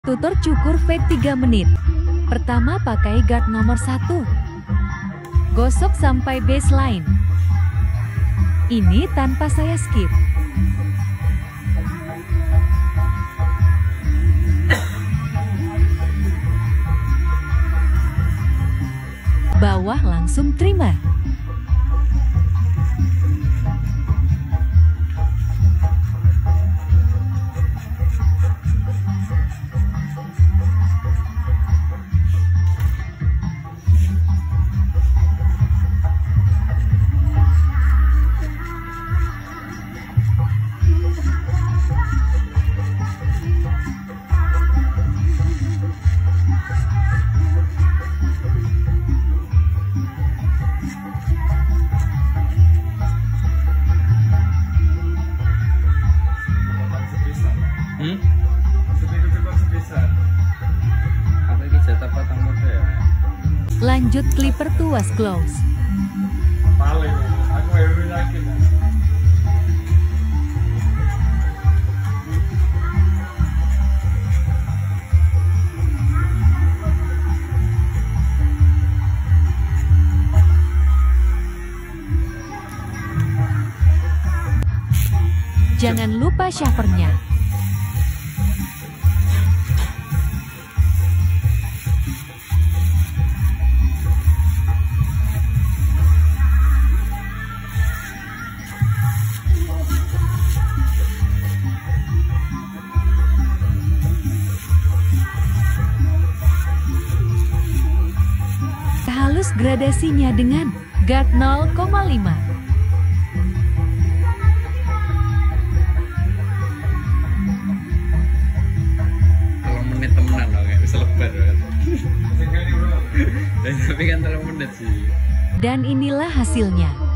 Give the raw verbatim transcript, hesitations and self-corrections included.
Tutor cukur fade tiga menit. Pertama pakai guard nomor satu. Gosok sampai baseline. Ini tanpa saya skip. Bawah langsung terima. Hmm? Sebisa sebisa. Apa ini jatah patang mode ya? Lanjut clipper tuas close. Paling, aku baru yakin. Jangan lupa shavernya. Halus gradasinya dengan guard nol koma lima. Kalau menit temenan loh, kayak bisa lebar kan. Tapi kan terlalu menit sih. Dan inilah hasilnya.